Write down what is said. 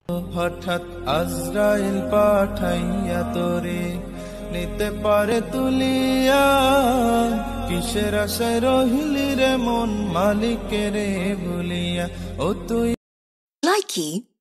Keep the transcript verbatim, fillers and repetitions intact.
হঠাৎ আজরাইল পাঠাইয়া তোরে নিতে পারে তুলিয়া, কিসের আশায় রহিলি রে মন মালিকেরে ভুলিয়া। ও তুই Likey